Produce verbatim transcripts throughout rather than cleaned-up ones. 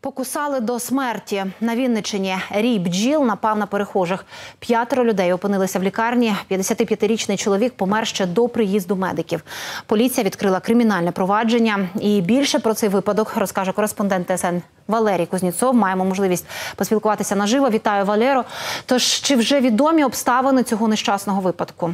Покусали до смерті. На Вінниччині рій бджіл напав на перехожих. П'ятеро людей опинилися в лікарні. п'ятдесятип'ятирічний чоловік помер ще до приїзду медиків. Поліція відкрила кримінальне провадження. І більше про цей випадок розкаже кореспондент Т С Н Валерій Кузнєцов. Маємо можливість поспілкуватися наживо. Вітаю, Валеро. Тож, чи вже відомі обставини цього нещасного випадку?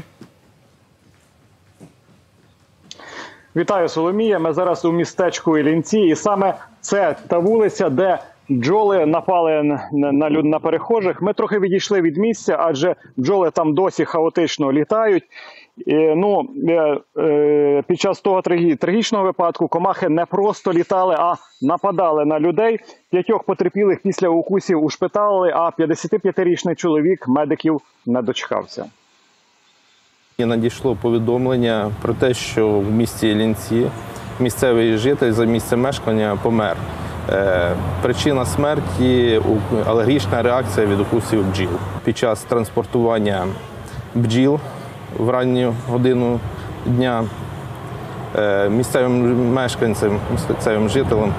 Вітаю, Соломія. Ми зараз у містечку Іллінці. І саме це та вулиця, де бджоли напали на, на, на перехожих. Ми трохи відійшли від місця, адже бджоли там досі хаотично літають. І, ну, е, е, під час того трагічного випадку комахи не просто літали, а нападали на людей. П'ятьох потерпілих після укусів ушпиталили, а п'ятдесятип'ятирічний чоловік медиків не дочекався. Надійшло повідомлення про те, що в місті Іллінці місцевий житель за місцем мешкання помер. Причина смерті – алергічна реакція від укусів бджіл. Під час транспортування бджіл в ранню годину дня місцевим мешканцям, місцевим жителям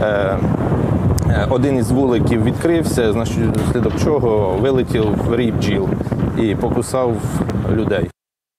один із вуликів відкрився, внаслідок чого вилетів рій бджіл і покусав людей.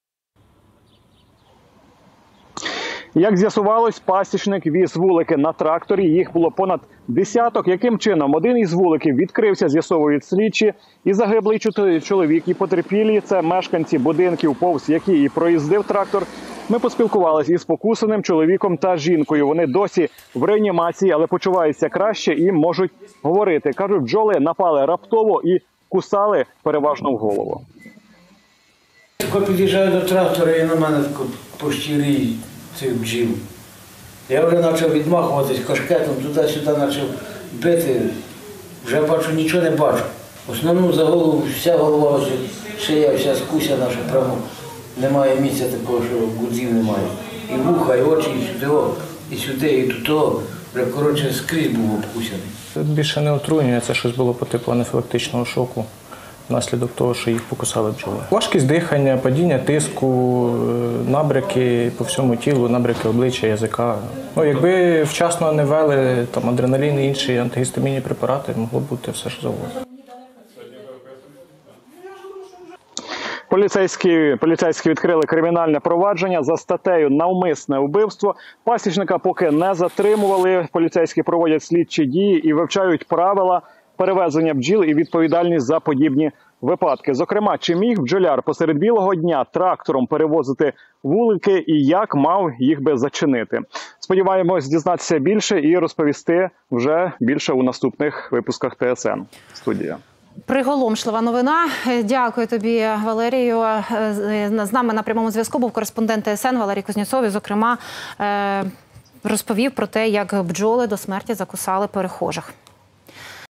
Як з'ясувалось, пасічник віз вулики на тракторі, їх було понад десяток. Яким чином один із вуликів відкрився, з'ясовують слідчі, і загиблий чоловік, і потерпілі – це мешканці будинків, повз які і проїздив трактор. Ми поспілкувалися із покусаним чоловіком та жінкою. Вони досі в реанімації, але почуваються краще і можуть говорити. Кажуть, бджоли напали раптово і кусали переважно в голову. Коли під'їжджаю до трактора, і на мене почти рій цих бджіл. Я вже почав відмахуватись кашкетом, туди-сюди почав бити. Вже бачу, нічого не бачу. Основну за голову, вся голова, шия, вся скусяна, що прямо немає місця такого, що гудзів немає. І вуха, і очі, і сюди, і сюди, і тут. Вже, коротше, скрізь був обкусяний. Більше не отруєння, це щось було по типу анафілактичного шоку. Внаслідок того, що їх покусали бджоли. Важкість дихання, падіння тиску, набряки по всьому тілу, набряки обличчя, язика. Ну, якби вчасно не ввели там, адреналін і інші антигістамінні препарати, могло бути все, що завгодно. Поліцейські, поліцейські відкрили кримінальне провадження за статтею «Навмисне вбивство». Пасічника поки не затримували. Поліцейські проводять слідчі дії і вивчають правила перевезення бджіл і відповідальність за подібні випадки. Зокрема, чи міг бджоляр посеред білого дня трактором перевозити вулики і як мав їх би зачинити? Сподіваємось дізнатися більше і розповісти вже більше у наступних випусках Т С Н. Студія. Приголомшлива новина. Дякую тобі, Валерію. З нами на прямому зв'язку був кореспондент Т С Н Валерій Кузнєцов. І, зокрема, розповів про те, як бджоли до смерті закусали перехожих.